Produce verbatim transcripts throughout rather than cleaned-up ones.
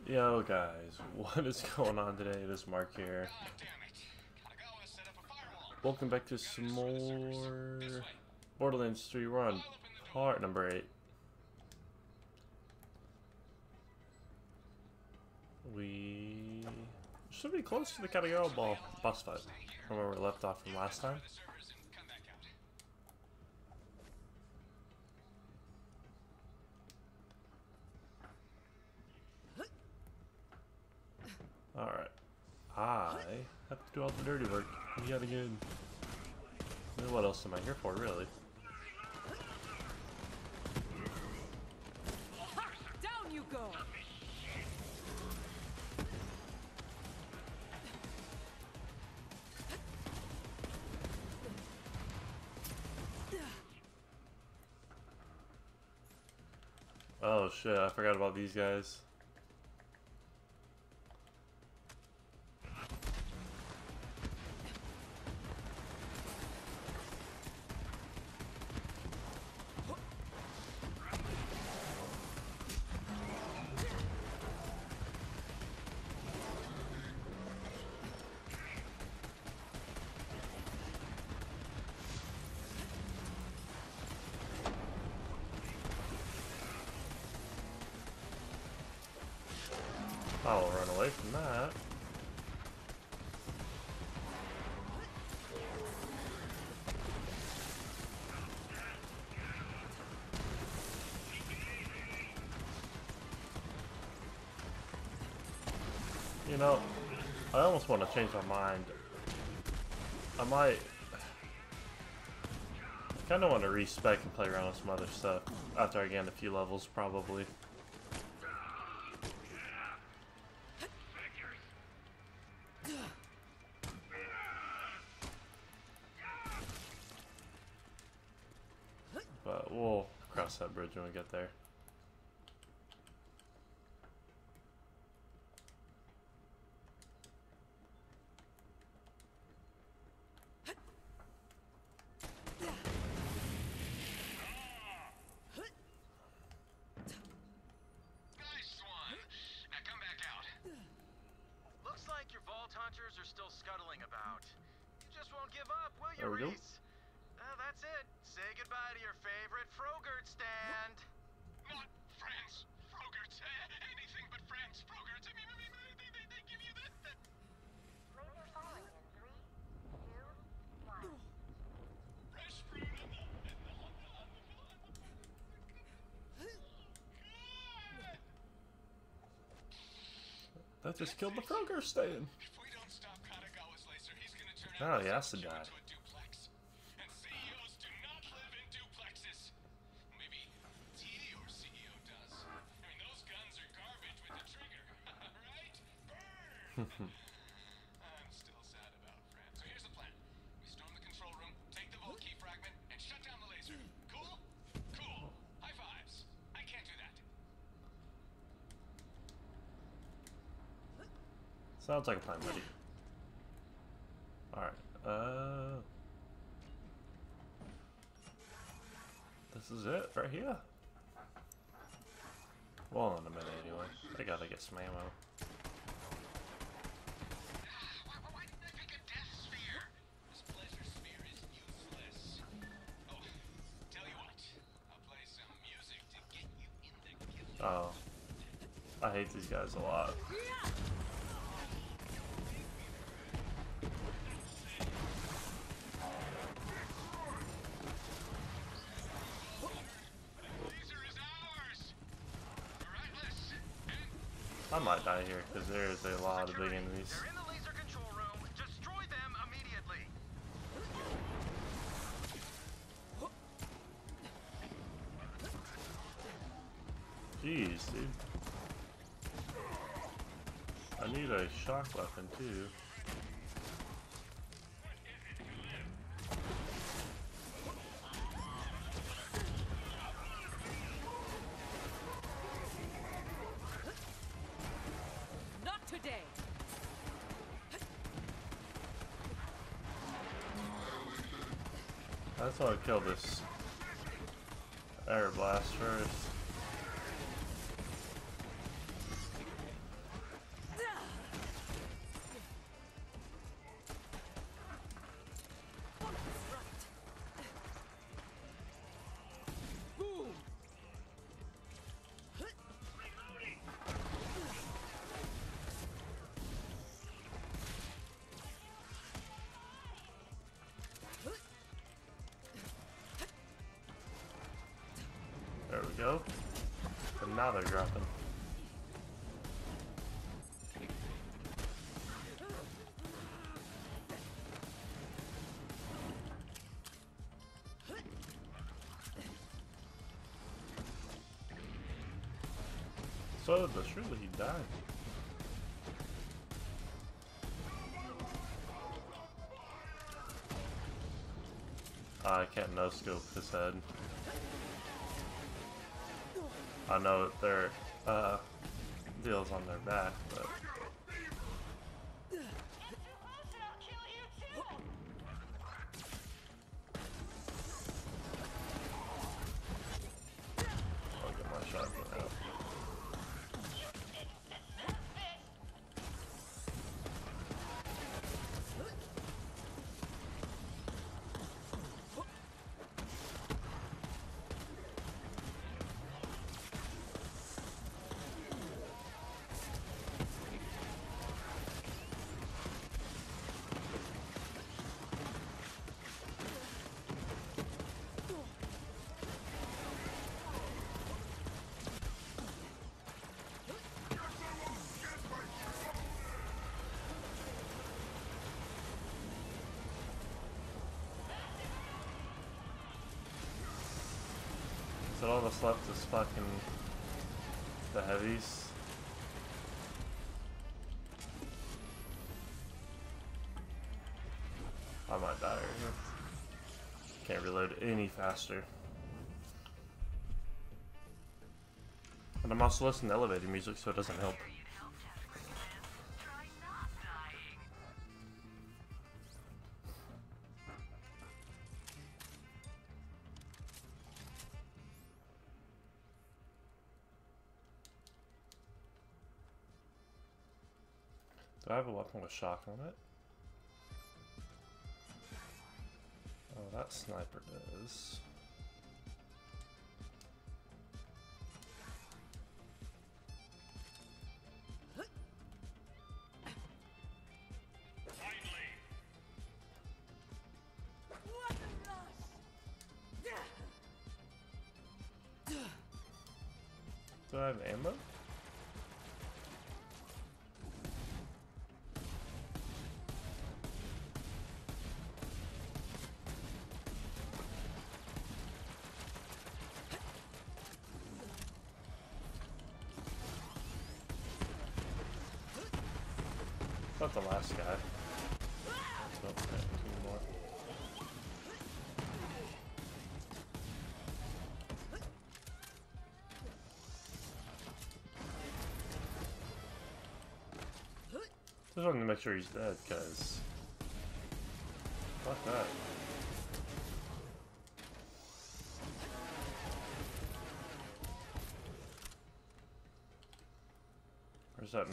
Yo guys, what is going on today? It is Mark here. Welcome back to some more Borderlands three. We're on part number eight. We should be close to the Katagara ball boss fight from where we left off from last time. Alright. I have to do all the dirty work yet again. I mean, what else am I here for, really? Down you go! Oh shit, I forgot about these guys. I'll run away from that. You know, I almost want to change my mind. I might kind of want to respec and play around with some other stuff after I gain a few levels, probably. But we'll cross that bridge when we get there. Hunters are still scuttling about. You just won't give up, will you, There we go. Reese? Uh, that's it. Say goodbye to your favorite Frogurt stand. Not friends, Frogurts. Uh, anything but friends, Frogurts. I mean, I mean they, they, they give you that. that... Laser falling in three, two, one. Fresh fruit in the, in the, on the, on the, on the, That just killed the Frogger stand. If we don't stop Katagawa's laser, he's gonna turn Oh, out he has to into die. a duplex. And C E Os do not live in duplexes. Maybe T or C E O does. I mean, those guns are garbage with the trigger, right? Burn! I'm still sad about Fran. So here's the plan. We storm the control room, take the Volt key fragment, and shut down the laser. Cool? Cool. High fives. I can't do that. Sounds like a plan, buddy. Alright, uh... this is it, right here. Well, in a minute anyway. I gotta get some ammo. Why didn't I pick a death sphere? This pleasure sphere is useless. Oh, tell you what. I'll play some music to get you in the kill. Oh. I hate these guys a lot. Laser is ours. Relentless. I might die here, because there is a lot of big enemies. They're in the laser control room. Destroy them immediately. Jeez, dude. I need a shock weapon, too. Not today! I just want to kill this air blast first. There we go. But now they're dropping. So, but surely he died. I can't no scope his head. I know that their uh, deal's on their back, but I'll get my shotgun out. So all that's left is fucking the heavies. I might die right here. Can't reload any faster. And I'm also listening to elevator music, so it doesn't help. Do I have a weapon with shock on it? Oh, that sniper does. Do I have ammo? Not the last guy. Nope, okay, two more. Just wanted to make sure he's dead, cause fuck that. Where's that?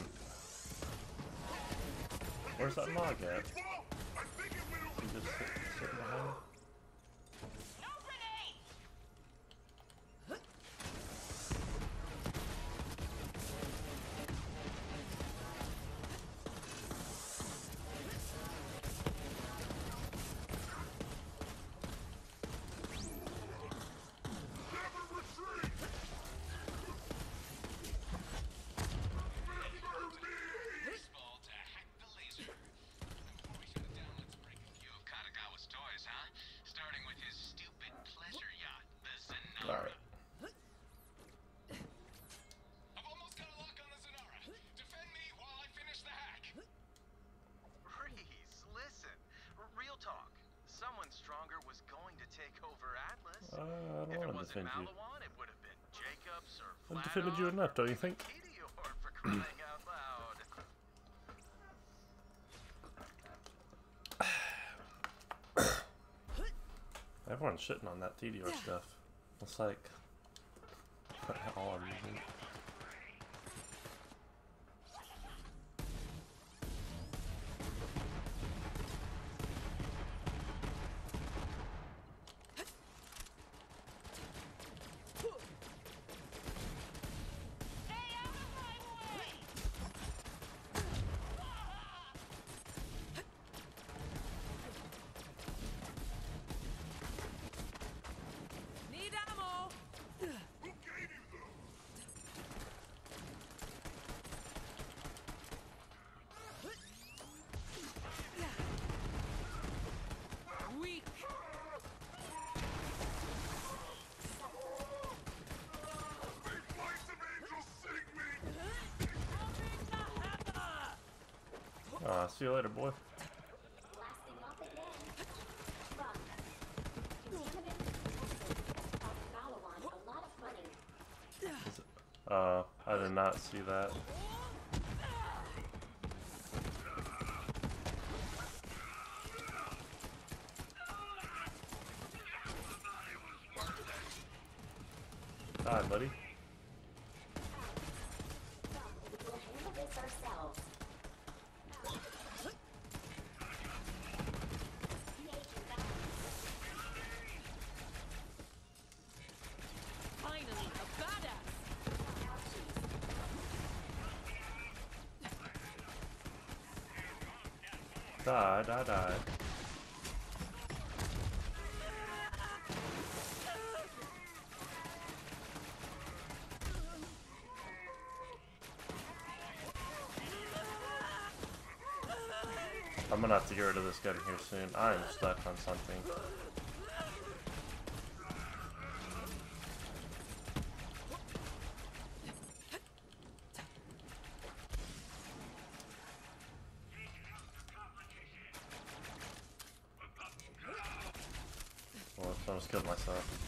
Where's that Mog at? He just sit, sitting behind him? Alright. I've almost got a lock on the Zanara. Defend me while I finish the hack. Reese, listen. R real talk. Someone stronger was going to take over Atlas. Uh, I If don't it want to wasn't defend you. Malawan, it would have been Jacobs or I've defended you Fladon enough, don't you think? Meteor for crying out loud. Everyone's shitting on that T D R stuff. It's like all I'm using. Need ammo. Uh, see you later, boy. Blasting off again. Run. Contaminant detected. Cost Malawan a lot of money. Is it- Uh, I did not see that. Hi, buddy. We'll handle this ourselves. Finally, a badass. Die, die, die. I'm gonna have to get rid of this guy here soon. I am stuck on something. Well, I almost killed myself.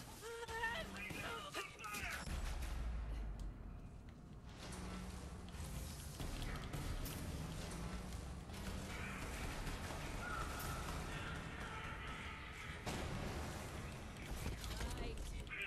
Right.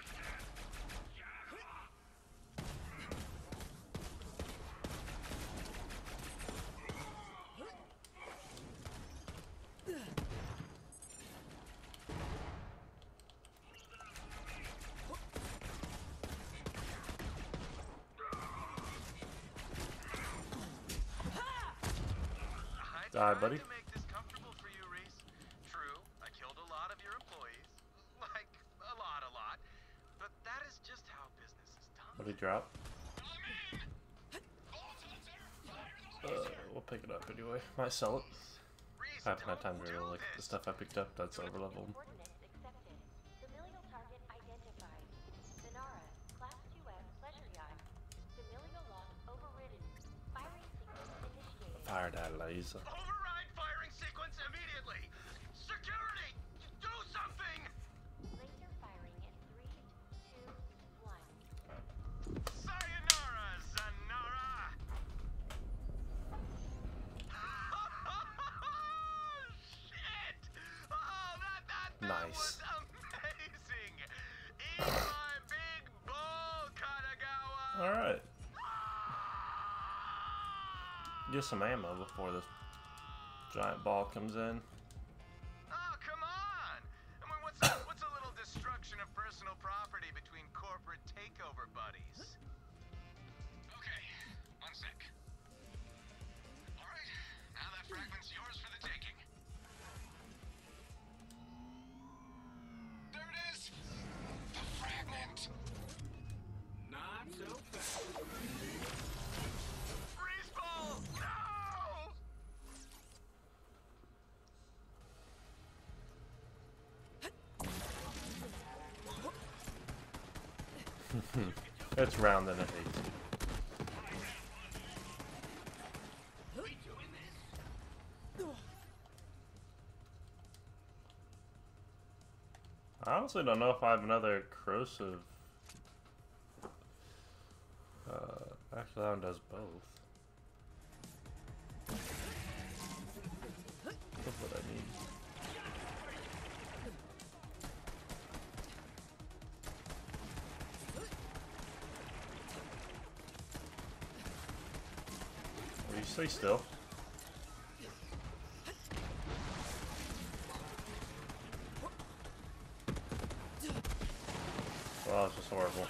I Die, tried buddy. to make this comfortable for you, Reese. True, I killed a lot of your employees. Like, a lot, a lot. But that is just how business is done. What did he drop? I'm in! Vault Hunter, fire the Uh, laser! we'll pick it up anyway. Might sell it. Reese, I haven't had don't time to do really look at the this. stuff I picked up that's over leveled. Coordinates accepted. Familial target identified. Zanara, Class two F pleasure yacht. Familial lock overridden. Firing sequence initiated. Fire that laser. Override firing sequence immediately! Security! Do something! Laser firing in three, two, one. Sayonara, Zanara! Shit! Oh, that, that, that Nice. was amazing! Eat my big bull, Kanagawa! Alright. Get some ammo before this giant ball comes in. Oh, come on! I mean, what's a, what's a little destruction of personal property between corporate takeover buddies? Okay, one sec. Alright, now that fragment's yours for the taking. There it is! The fragment! Not so fast. Freeze ball! No! It's round and it hates. I honestly don't know if I have another corrosive. Uh, actually, that one does both. That's what I need. Will you stay still? Well, it's just horrible.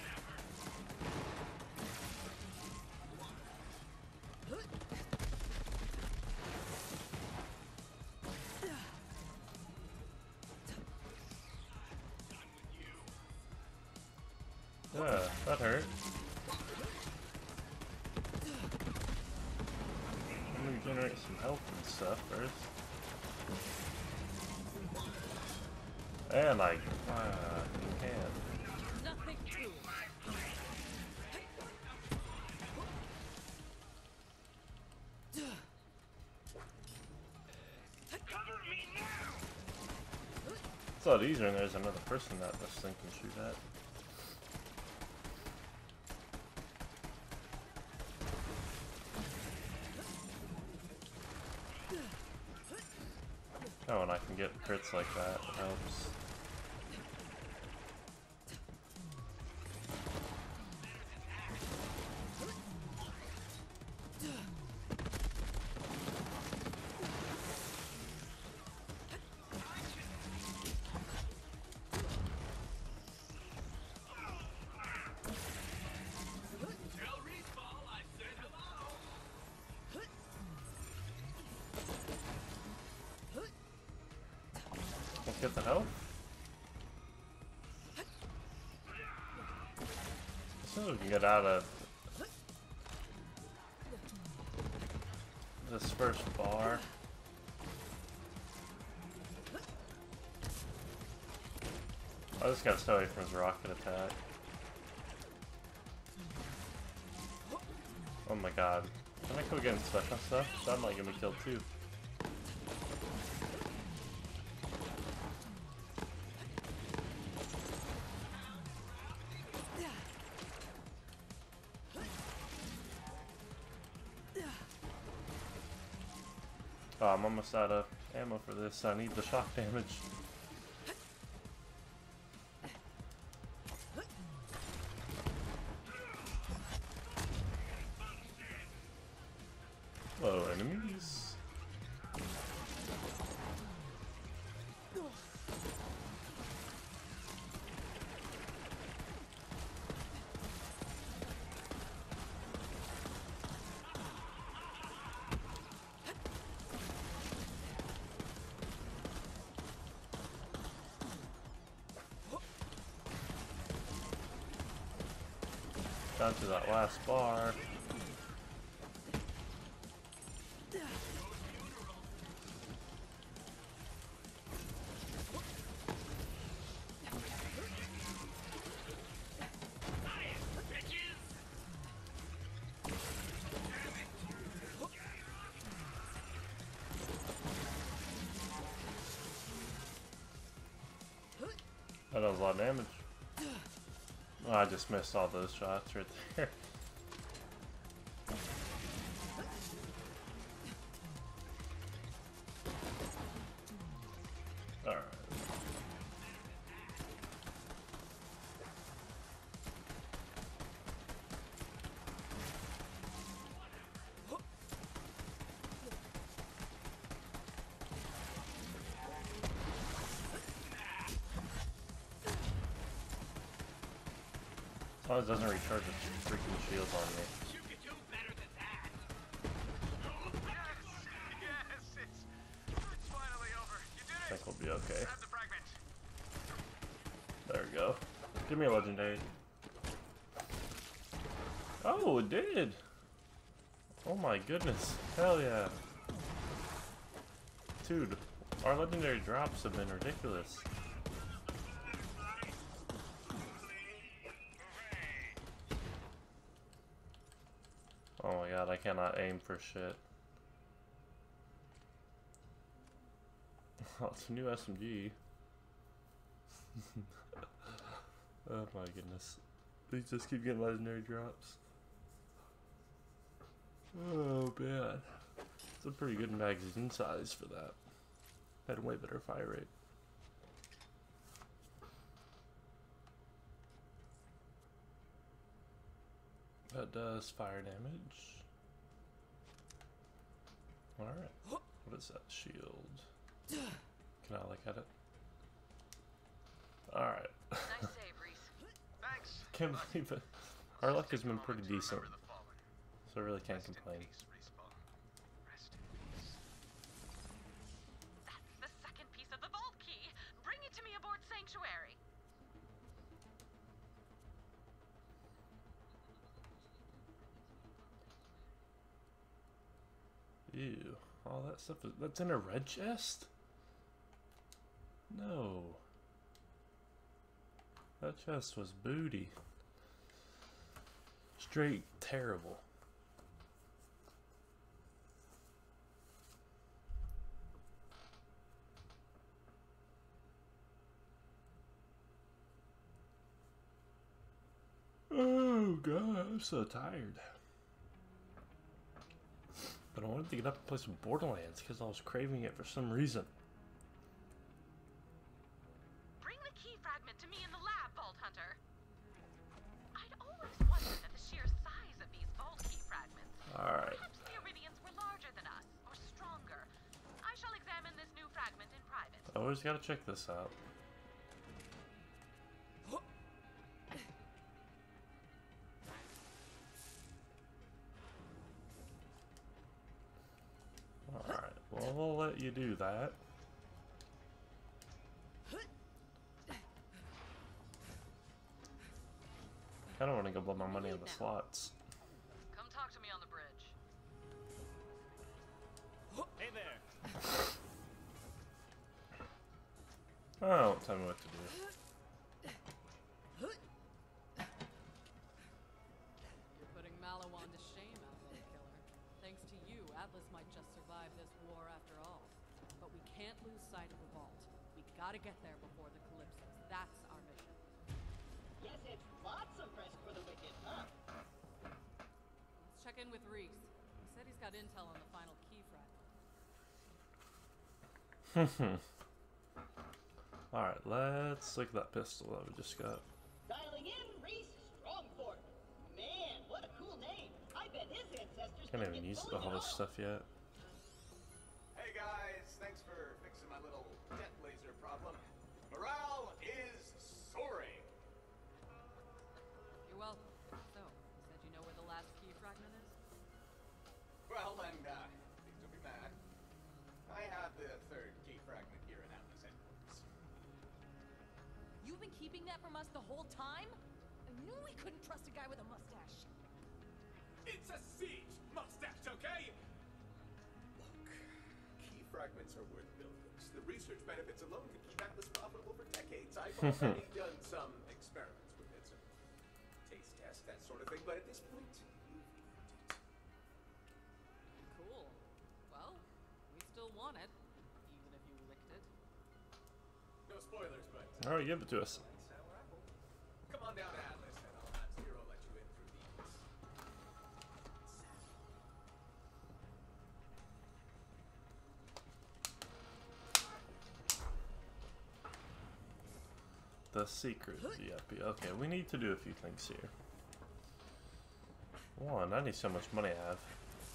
Yeah, that hurt. I'm gonna regenerate some health and stuff first. And like, uh, you can. Nothing to it. a lot easier, and there's another person that this thing can shoot at. Oh, and I can get crits like that. It helps. Tell Respawn I said hello. Let's get the health. As soon as we can get out of this first bar. I just gotta stay away from his rocket attack. Oh my god. Can I go against special stuff? That might get me killed too. Oh, I'm almost out of ammo for this. I need the shock damage. Hello, enemies. Down to that last bar. That does a lot of damage. Oh, I just missed all those shots right there. Alright. Oh, it doesn't recharge the freaking shield on me. You could do better than that. Yes! Yes! It's, it's finally over. You did I it! think we'll be okay. Grab the fragment. There we go. Give me a legendary. Oh, it did! Oh my goodness. Hell yeah. Dude, our legendary drops have been ridiculous. Oh my god, I cannot aim for shit. Oh, it's a new S M G. Oh my goodness. They just keep getting legendary drops. Oh man. It's a pretty good magazine size for that. Had a way better fire rate. That does fire damage. Alright. What is that? Shield. Can I look at it? Alright. Nice save, Reese. Thanks. Can't believe it. Our luck has been pretty Moment to decent. remember the fallen. So I really can't Rest in complain. peace, Respawn. Rest in peace. That's the second piece of the vault key. Bring it to me aboard Sanctuary. Ew. All that stuff is, that's in a red chest? No. That chest was booty. Straight terrible. God, I'm so tired. But I wanted to get up and play some Borderlands because I was craving it for some reason. Bring the key fragment to me in the lab, Vault Hunter. I'd always wondered at the sheer size of these Vault key fragments. Alright. Perhaps the Iridians were larger than us, or stronger. I shall examine this new fragment in private. I always gotta check this out. Alright, well, we'll let you do that. I don't want to go blow my money on the slots. Come talk to me on the bridge. Hey there. Oh, don't tell me what to do. You're putting Maliwan to shame, Outlaw Killer. Thanks to you, Atlas might just survive this war after all. But we can't lose sight of the vault. We gotta get there before the Calypsos. That's our mission. Yes, it's lots of risk for the wicked, huh? Let's check in with Reese. He said he's got intel on the final key fragment. Alright, let's look at that pistol that we just got. Dialing in, Reese Strongfort. Man, what a cool name. I bet his ancestors Can't couldn't even get use fully all this off. stuff yet. Hey guys, thanks for fixing my little jet laser problem. Morale is soaring. You're welcome. So, you said you know where the last key fragment is? Well, and uh, please don't be mad. I have the third key fragment here in Atlas headquarters. You've been keeping that from us the whole time? I knew we couldn't trust a guy with a mustache. It's a siege. Mustache, okay? Look, key fragments are worth billions. The research benefits alone could keep Atlas profitable for decades. I've already done some experiments with it, some taste tests, that sort of thing, but at this point, you've earned it. Cool. Well, we still want it, even if you licked it. No spoilers, but... Alright, give it to us. Sour apple. Come on down to Atlas, and I'll have Zero let you in through these. The secret V I P. Okay, we need to do a few things here. One, I need so much money I have.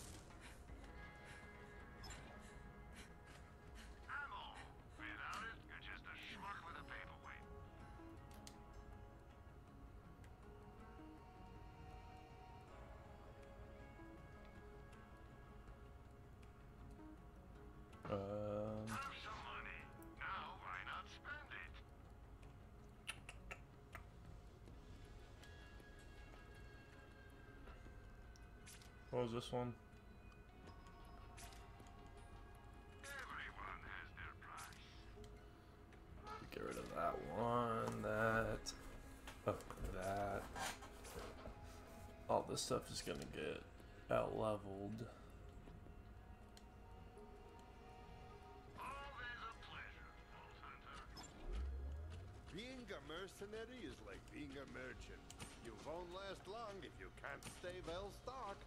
Ammo. Without it, you're just a schmuck with a paperweight. Um, Have some money. Now, why not spend it? what was this one? Everyone has their price. Get rid of that one, that, oh, that. All this stuff is gonna get out leveled. Always a pleasure, Vault Hunter. Being a mercenary is like being a merchant. You won't last long if you can't stay well stocked.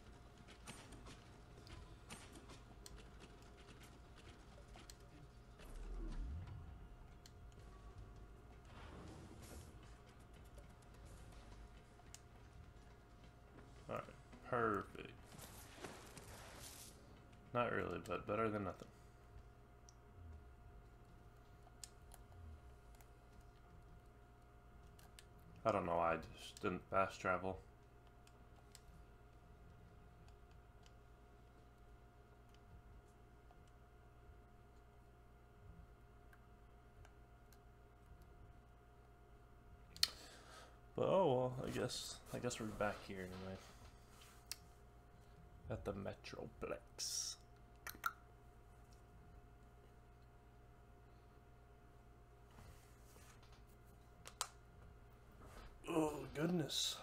Alright, perfect. Not really, but better than nothing. I don't know why I just didn't fast travel. But oh well, I guess I guess we're back here anyway. At the Metroplex. Oh goodness.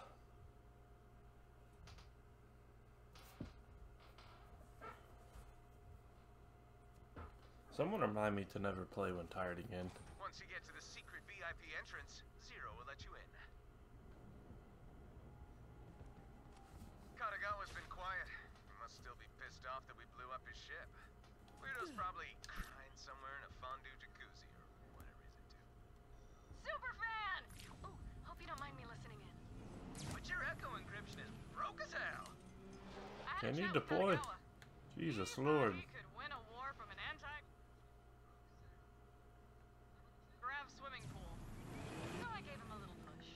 Someone remind me to never play when tired again. Once you get to the secret V I P entrance, Zero will let you in. Weirdo's probably crying somewhere in a fondue jacuzzi or whatever he's into. Superfan! Oh, hope you don't mind me listening in. But your echo encryption is broke as hell. I had a Can you chat with deploy? Kanagawa. Jesus He Lord. thought he could win a war from an anti- grav swimming pool. So I gave him a little push.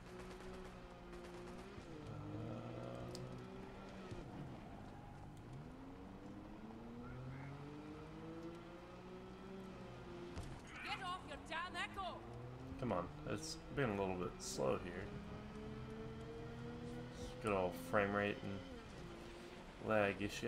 Get off your damn echo! Come on, it's been a little bit slow here. Good old frame rate and lag issue.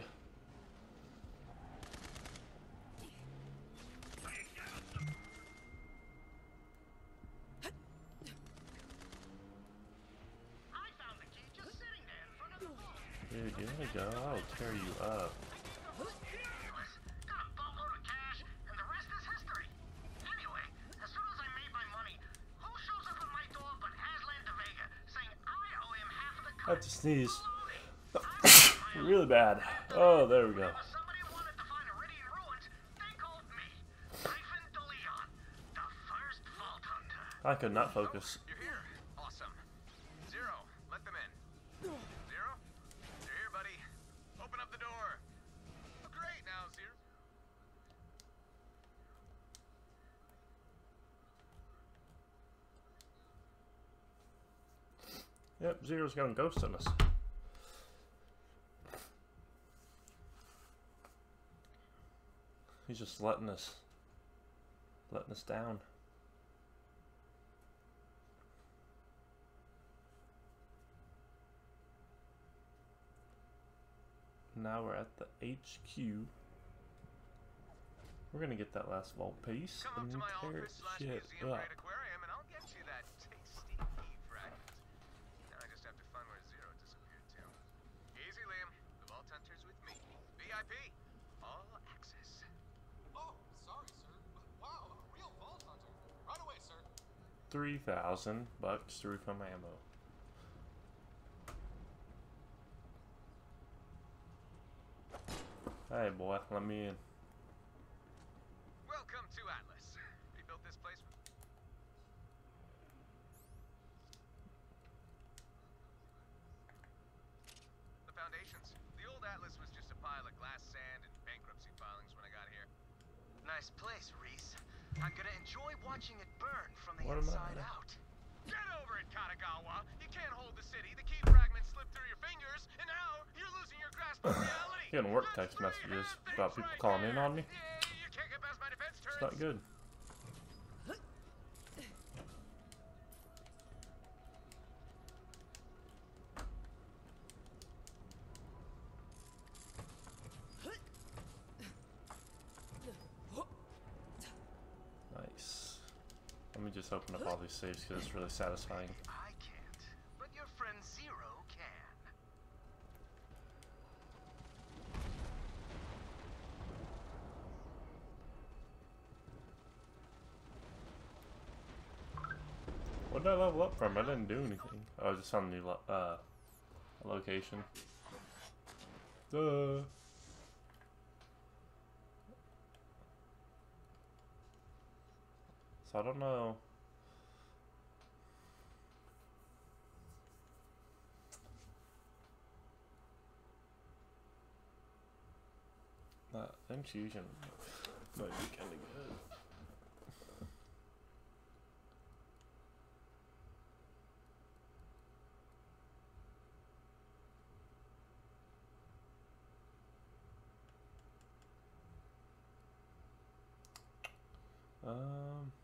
I found the key just sitting there in front of the vault. Dude, you wanna go? I'll tear you up. Ridiculous. Got a boatload of cash, and the rest is history. Anyway, as soon as I made my money, who shows up at my door but Aslan de Vega, saying I owe him half of the I have to sneeze. Baloney. Really bad. Oh, there we go. Whenever somebody wanted to find Iridian ruins, they called me. Typhon de Leon, the first vault hunter. I could not focus. You're here. Awesome. Zero, let them in. Zero? You're here, buddy. Open up the door. Oh, great. Now, Zero. Yep, Zero's gonna ghost on us. He's just letting us, letting us down. Now we're at the H Q. We're gonna get that last vault piece Come up and to my tear office slash shit museum up. grade aquarium and I'll get you that tasty key fragment. Now I just have to find where Zero disappeared to. Easy, Liam. The Vault Hunter's with me. V I P. All access. Oh, sorry, sir. Wow, a real vault hunter. Right away, sir. Three thousand bucks through from ammo. Hey boy, let me in. Welcome to Atlas. We built this place. The foundations. The old Atlas was just a pile of glass sand and bankruptcy filings when I got here. Nice place, Reese. I'm gonna enjoy watching it burn from the What am I- inside out. Get over it, Kanagawa. You can't hold the city. The key fragments slipped through your fingers, and now you're losing your grasp of reality. Getting work That's text three messages half about things people right calling in there. on me. Yeah, you can't get past my defense It's turrets. not good. Nice. Let me just open up all these saves because it's really satisfying. I can't, but your friend Zero can. What did I level up from? I didn't do anything. Oh, I just found a new lo uh, location. Duh. So I don't know. That infusion might be kind of good. Um.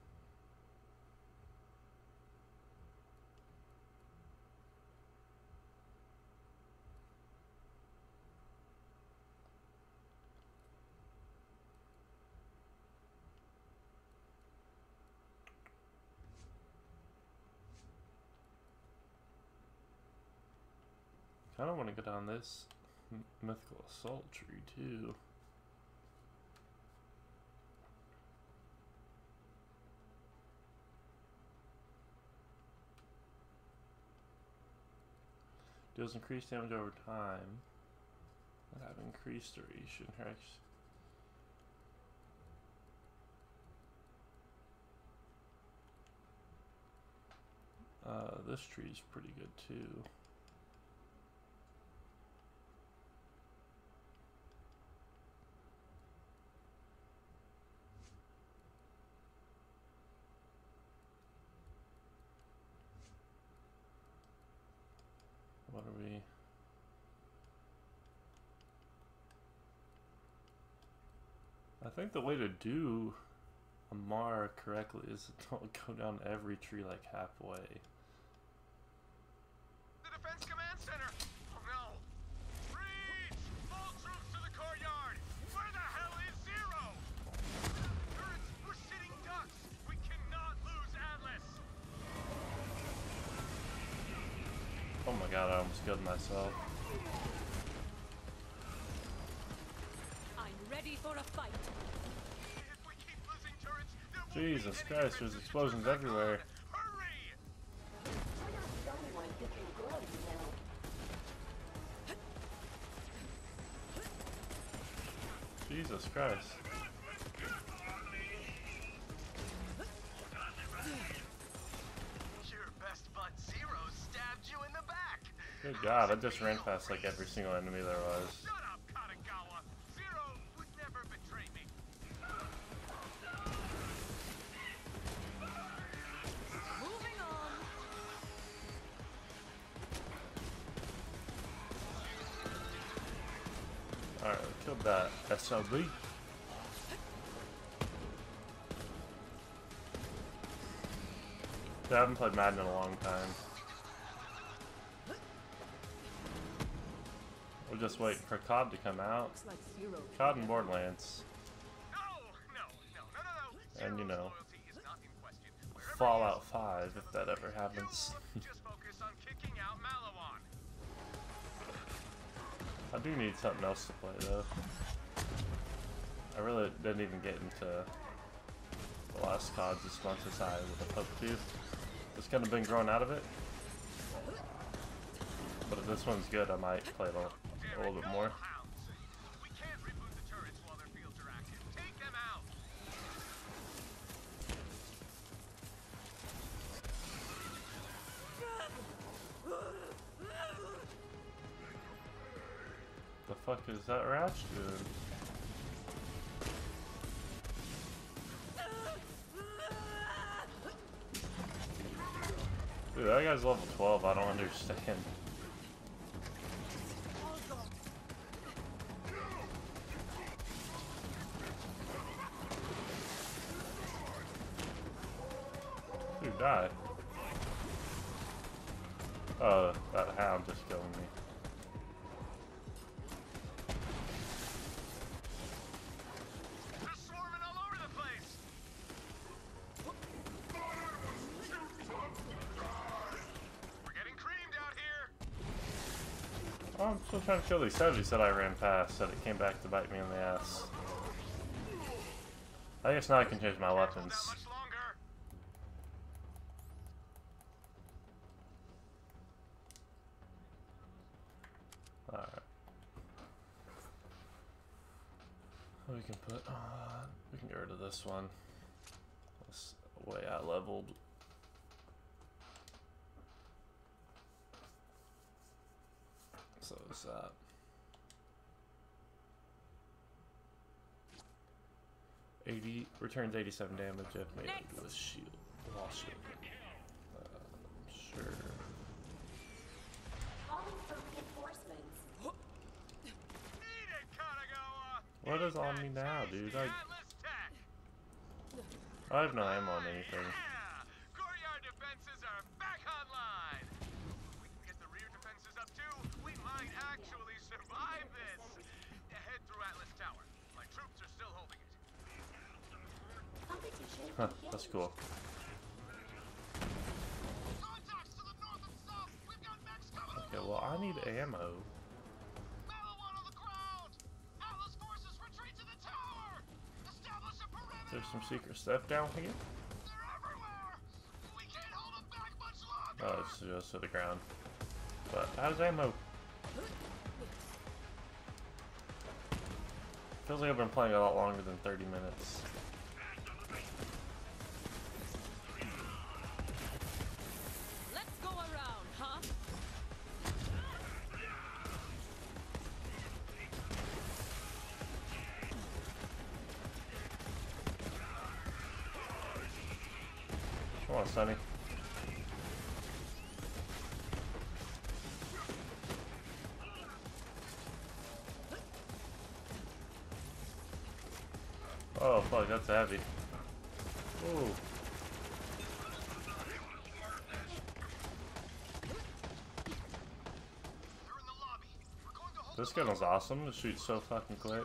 Kind of want to go down this m- mythical assault tree too. Deals increased damage over time. I have increased duration. Her ex- Uh, this tree's pretty good too. What are we? I think the way to do Amara correctly is to don't go down every tree like halfway. The Defense Command Center! Oh no! Reach! All troops to the courtyard! Where the hell is Zero? Turrets, we're sitting ducks! We cannot lose Atlas! Oh my god, I almost killed myself. I'm ready for a fight. If we keep losing turrets, there won't Jesus be any Christ, there's defenses to explosions turn back everywhere. on. Hurry! Jesus Christ. Your best bud Zero stabbed you in the back. Good god, I just ran past like every single enemy there was. Shut up, Kanagawa! Zero would never betray me. Moving on. Alright, we killed that S L B. I haven't played Madden in a long time. We're just waiting for C O D to come out. Looks like Zero. C O D and Borderlands. No, no, no, no, no, no. And you Zero's know, loyalty is not in question. Wherever Fallout he is, five, if that ever happens. you just focus on kicking out Malawan. I do need something else to play though. I really didn't even get into the last C O D as much as I would have hoped to. Just kind of been growing out of it. But if this one's good, I might play it a, a little bit more. Hounds. We can't reboot the turrets while their fields are active. Take them out. The fuck is that Ratch doing? Dude, that guy's level twelve, I don't understand. Dude, die. Oh, that hound just killed me. They're swarming all over the place. We're getting creamed out here. Oh, I'm still trying to kill these savages that I ran past, that it came back to bite me in the ass. I guess now I can change my Can't hold weapons. out much longer. Alright. We can put on. We can get rid of this one. That's way I leveled. So is that. eighty returns eighty-seven damage if made with shield. Wall shield. Uh, sure. Calling for reinforcements. Eat it, Kanagawa. What is Eat on that me now, tasty dude? I, Atlas tech. I have no ammo on anything. Yeah! Courtyard defenses are back online. If we can get the rear defenses up too, we might actually survive this. Head through Atlas Tower. My troops are still holding it. Competition. Huh, that's cool. Contacts to the north and south. We've got mechs coming Okay, over. well, I need ammo. Malawan on the ground. Atlas forces retreat to the tower. Establish a perimeter. There's some secret stuff down here. They're everywhere. We can't hold them back much longer. Oh, it's just to the ground. But how's ammo? Feels like I've been playing a lot longer than thirty minutes. Let's on, Sonny. Oh fuck, that's heavy. Ooh. This gun is awesome. It shoots so fucking quick.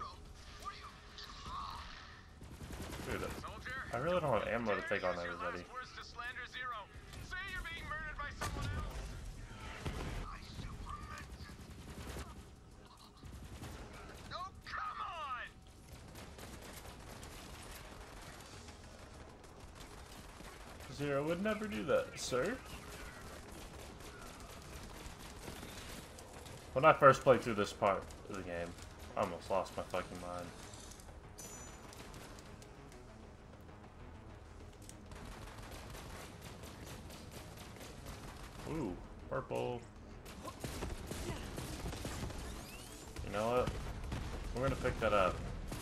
Dude, I really don't have ammo to take on everybody. Zero would never do that, sir. When I first played through this part of the game, I almost lost my fucking mind. Ooh, purple. You know what? We're gonna pick that up.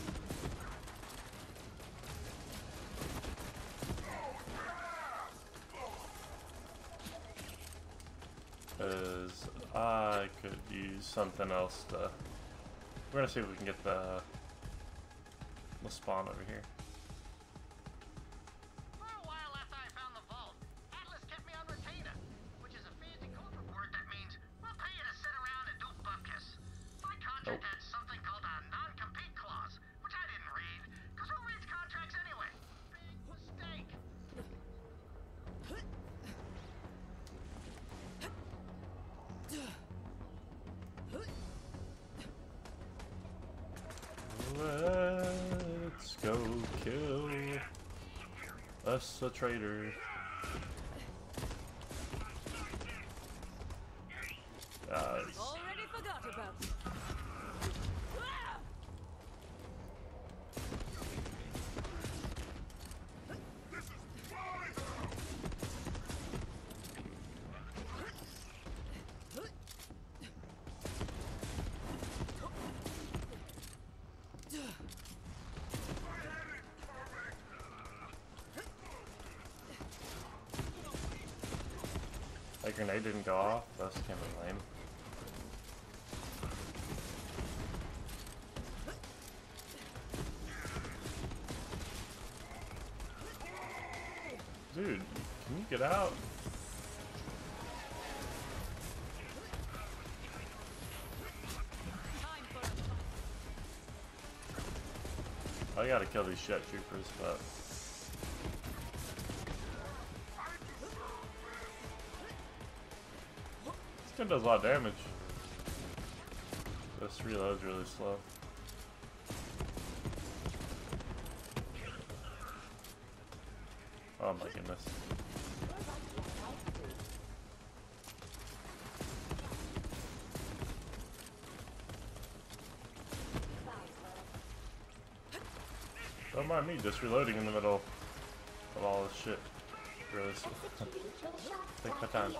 Because I could use something else to... We're gonna see if we can get the, the spawn over here. For a while after I found the vault, Atlas kept me on retainer, which is a fancy corporate word that means we'll pay you to sit around and do bupkis. My contract Nope. had something called a non-compete clause, which I didn't read, because who reads contracts anyway? Big mistake. Let's go kill us a traitor. Guys. Already forgot about it. That grenade didn't go off. That's kind of lame. Dude, can you get out? I gotta kill these shit troopers, but this gun does a lot of damage. This reloads really slow. Oh my goodness. Don't mind me just reloading in the middle of all this shit. Really slow. Take my time.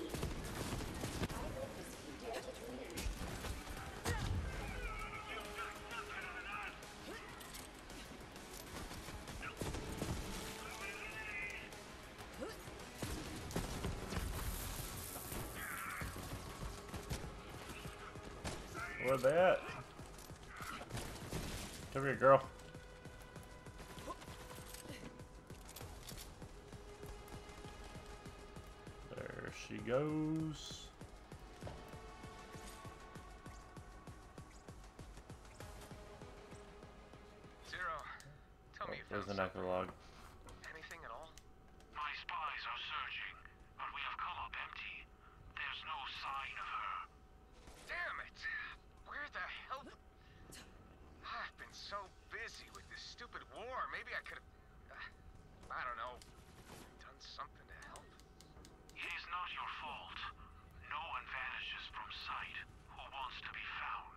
Where they at? Come here, girl. There she goes. Zero, tell me Oh, you there's found an something. epilogue. Anything at all? My spies are searching, but we have come up empty. There's no sign of her. Damn it! Where the hell? I've been so busy with this stupid war. Maybe I could have. Uh, I don't know. Done something to help. It is not your fault. No one vanishes from sight who wants to be found.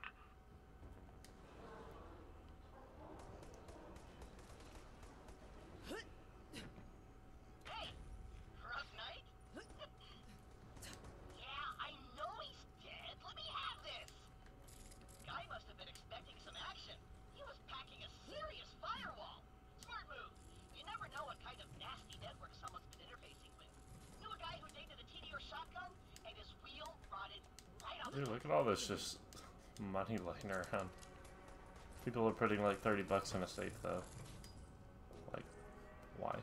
Hey! Rough night? Yeah, I know he's dead. Let me have this! Guy must have been expecting some action. He was packing a serious firewall. Smart move. You never know what kind of nasty network someone's been interfacing Dude, look at all this just money laying around. People are putting like thirty bucks in a safe though. Like, why?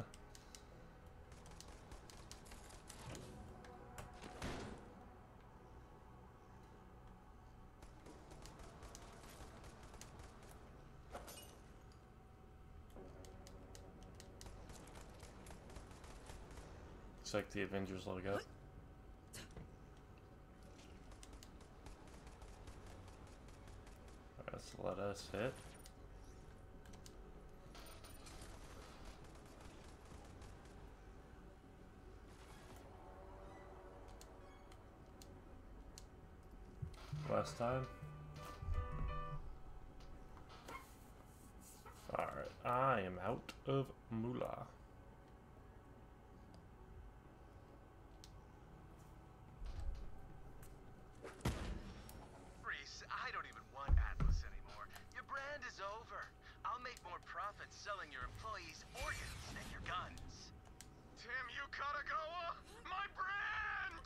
Looks like the Avengers logo. Let's let us hit. Last time. Alright, I am out of moolah. Reese, I don't even want Atlas anymore. Your brand is over. I'll make more profit selling your employees' organs than your guns. Tim, you gotta go! My brand!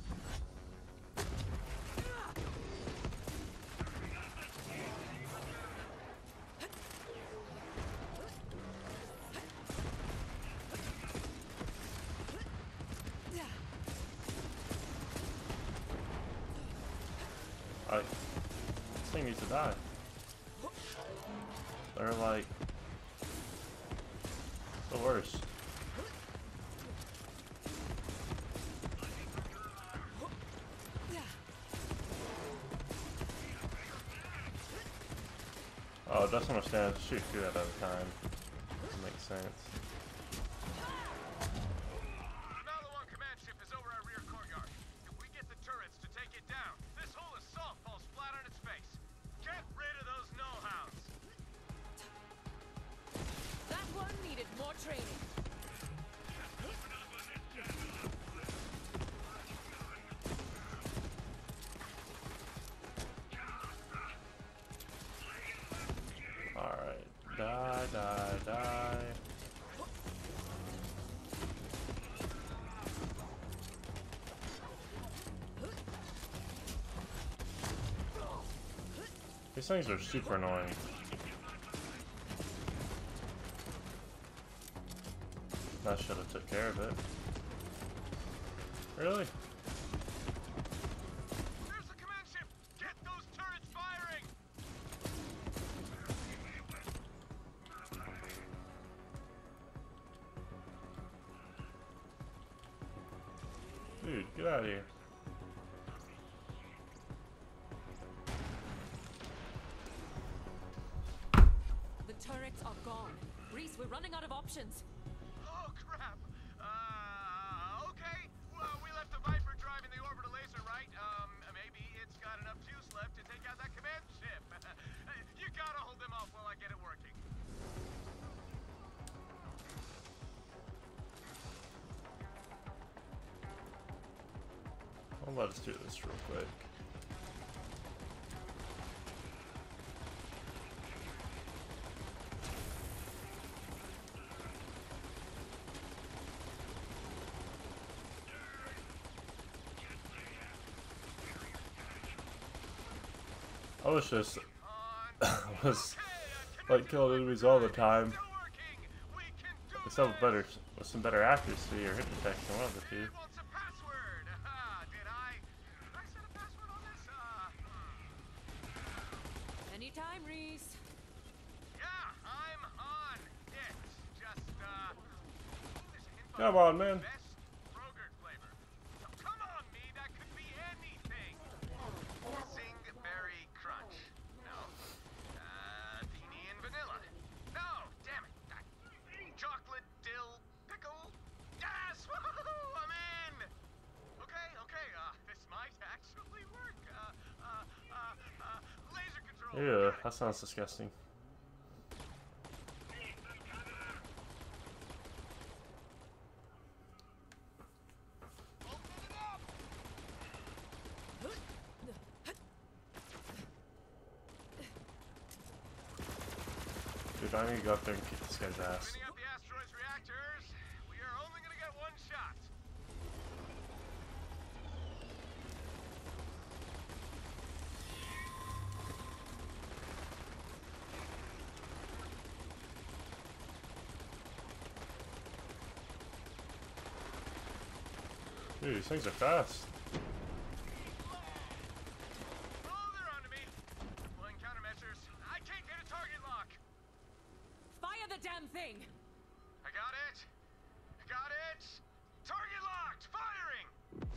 I, this thing needs to die. They're like the worst. Oh, it doesn't understand. Shoot through that other time. That makes sense. Maliwan command ship is over our rear courtyard. If we get the turrets to take it down, this whole assault falls flat on its face. Get rid of those no-hounds. That one needed more training. Alright. Die, die, die. These things are super annoying. I should have took care of it. Really? There's a command ship! Get those turrets firing! Dude, get out of here. The turrets are gone. Reese, we're running out of options. Oh, crap. Uh, okay. Well, we left the Viper driving the orbital laser, right? Um, maybe it's got enough juice left to take out that command ship. You gotta hold them off while I get it working. Well, let us do this real quick. I was just was like killing enemies all the time. With some better with some better accuracy or hit detection, one of the two. What's a password? Uh, did I? Did I set a password on this? Uh, hmm. Anytime, Reese. Yeah, I'm on it. Just, uh... there's a hint Come box. on, man. Best Frogurt flavor. Oh, come on, me. That could be anything. Zingberry crunch. No. Uh, beanie and vanilla. No, damn it. Uh, chocolate dill pickle. Yes! Woohoo! I'm in! Okay, okay, uh, this might actually work. Uh, uh, uh, uh, laser control. Yeah, Got it. that sounds disgusting. Open it up! Dude, I need to go up there and kick this guy's ass. Cleaning up the asteroid's reactors. We are only gonna get one shot. Dude, these things are fast. Oh, they're onto me. Deploying countermeasures. I can't get a target lock. Fire the damn thing! I got it. I got it. Target locked. Firing.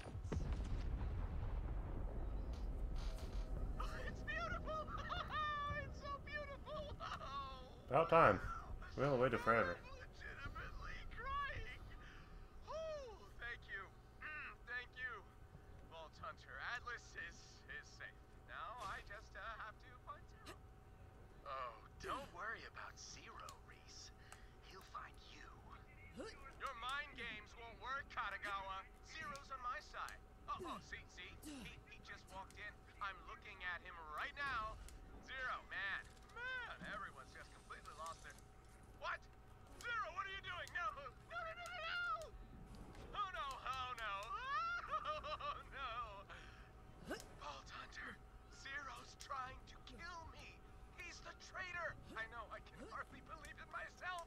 Oh, it's beautiful. It's so beautiful. Oh. About time. We only waited forever. I'm legitimately crying. Oh, thank you. Mm, thank you. Vault Hunter, Atlas is is safe. Now I just uh, have to find Zero. Oh, don't worry about Zero, Reese. He'll find you. Your mind games won't work, Katagawa. Zero's on my side. Oh, oh see, see? He, he just walked in. I'm looking at him right now. Zero, man. Man, everyone's just completely lost their... What? Zero, what are you doing? No! No, no, no, no, no! Oh, no, oh, no. Oh, no. Vault Hunter, Zero's trying to kill me. He's the traitor. I know, I can hardly believe it myself.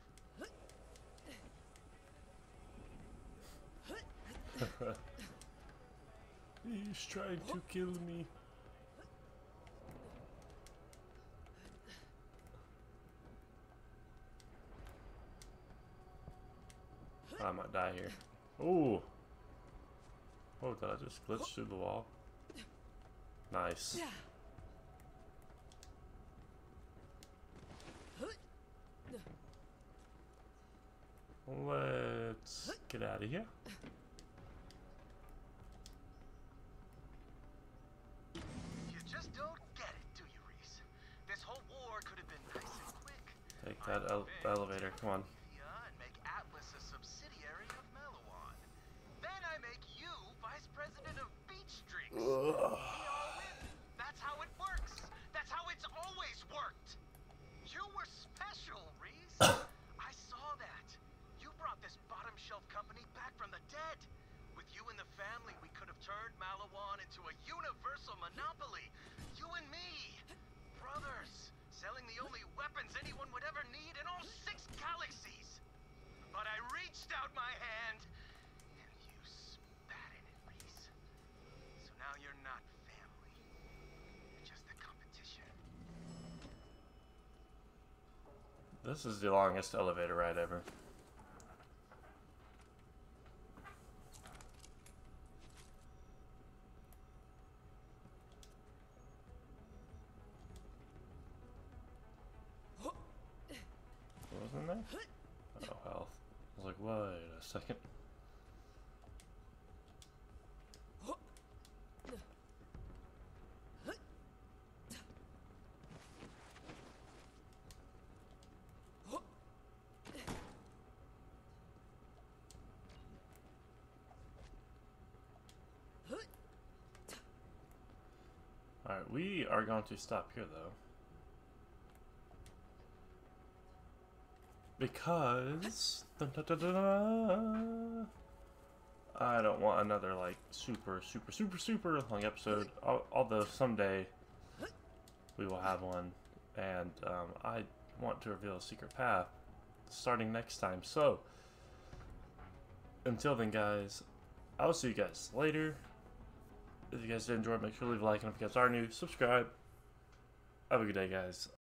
He's trying to kill me. I might die here. Ooh. Oh, did I just glitch through the wall? Nice. Let's get out of here. You just don't get it, do you, Reese? This whole war could have been nice and quick. Take that ele elevator. Come on. And make Atlas a subsidiary of Malawan. Then I make you vice president of Beach Streaks. We all win. That's how it works. That's how it's always worked. You were special, Reese. I saw that. You brought this bottom shelf company back from the dead. With you and the family, we could have turned Malawan into a universal monopoly. You and me. Brothers. Selling the only weapons anyone would ever need in all six galaxies. But I reached out my hand, and you spat in it, Reese. So now you're not family. You're just a competition. This is the longest elevator ride ever. Wasn't there? Oh, health. I was like, wait a second. Alright, we are going to stop here though. Because dun, dun, dun, dun, dun, I don't want another like super super super super long episode, al although someday we will have one, and um, I want to reveal a secret path starting next time. So until then guys, I'll see you guys later. If you guys did enjoy, make sure to leave a like, and if you guys are new, subscribe. Have a good day guys.